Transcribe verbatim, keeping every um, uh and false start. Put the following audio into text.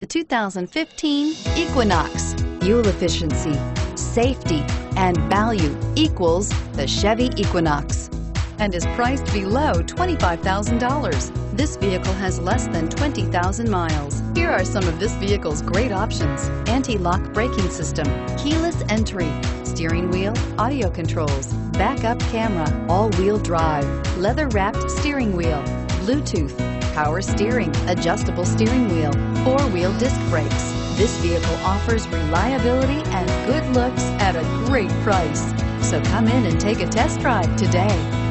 The two thousand fifteen Equinox. Fuel efficiency, safety, and value equals the Chevy Equinox and is priced below twenty-five thousand dollars. This vehicle has less than twenty thousand miles. Here are some of this vehicle's great options: anti-lock braking system, keyless entry, steering wheel audio controls, backup camera, all-wheel drive, leather-wrapped steering wheel, Bluetooth, power steering, adjustable steering wheel, four-wheel disc brakes. This vehicle offers reliability and good looks at a great price. So come in and take a test drive today.